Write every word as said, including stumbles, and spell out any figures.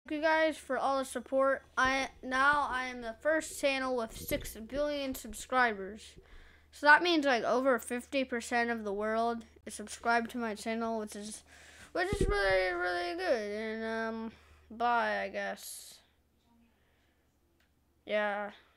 you guys for all the support. I now I am the first channel with six billion subscribers. So that means like over fifty percent of the world is subscribed to my channel, which is which is really really good. And um bye, I guess. Yeah.